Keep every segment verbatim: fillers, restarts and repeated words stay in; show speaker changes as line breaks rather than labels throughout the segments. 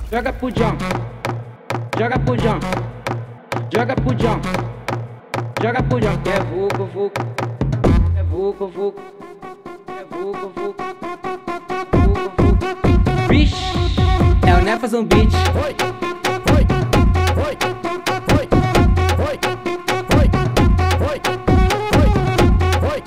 joga pro John, joga pro John, joga pro John, joga pro John, que é vucu, vucu, é vucu, vucu, é vucu, vucu, vucu, vucu. Bicho, é o Nefas um beat. Oi, oi, oi, oi, oi, oi, oi, oi,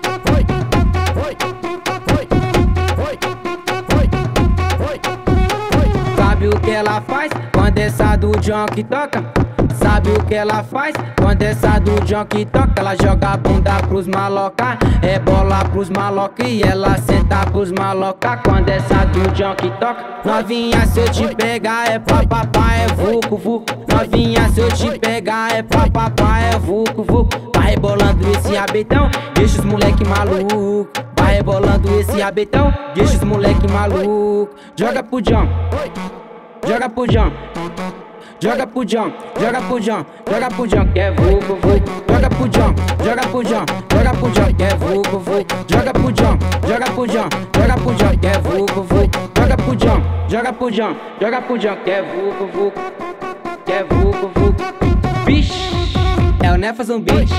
oi. Sabe o que ela faz quando essa do John que toca? Sabe o que ela faz quando essa do John que toca? Ela joga a bunda pros maloca, rebola pros maloca e ela senta pros maloca. Quando essa do John que toca, novinha, se eu te pegar é pra papá, é vucu, vucu. Novinha, se eu te pegar é pra papá, é vucu, vucu. Vai rebolando esse rabetão, deixa os moleque maluco. Vai rebolando esse rabetão, deixa os moleque maluco. Joga pro John, joga pro John, joga pro John, joga pro John, joga pro John, que é vucu, vucu. Joga pro John, joga pro John, joga pro John, que é vucu, vucu. Joga pro John, joga pro John, joga pro John, que é vucu, vucu. Joga pro John, joga pro John, joga pro John, que é vucu, vucu, que é vucu, vucu. Bicho, é o Nefas um beat.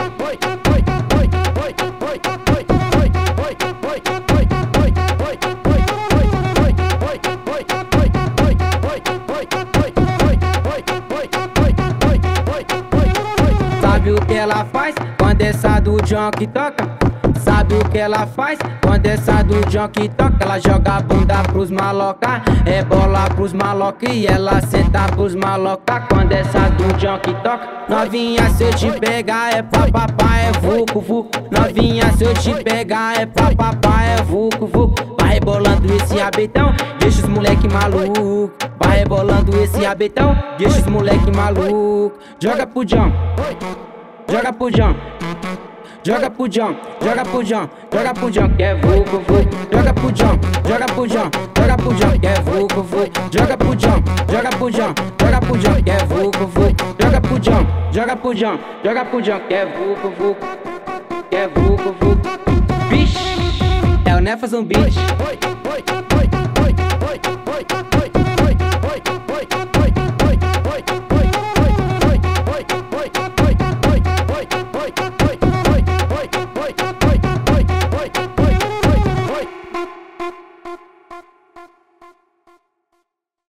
Sabe o que ela faz quando essa do John que toca? Sabe o que ela faz quando essa do John que toca? Ela joga a bunda pros maloca, rebola pros maloca e ela senta pros maloca. Quando essa do John que toca, novinha, se eu te pegar é pra papá, é vucu, vucu. Novinha, se eu te pegar é pra papá, é vucu, vucu. Vai rebolando esse rabetão, deixa os moleque maluco. Vai rebolando esse rabetão, deixa os moleque maluco. Joga pro John, joga pro John, joga pro John, joga pro John, joga pro John, que é vucu, vucu. Joga pro John, joga pro John, joga pro John, que é vucu, vucu. Joga pro John, joga pro John, joga pro John, que é vucu, vucu. Joga pro John, joga pro John, joga pro John, que é vucu, vucu, que é vucu, vucu. Bicho, é o Nefas um beat.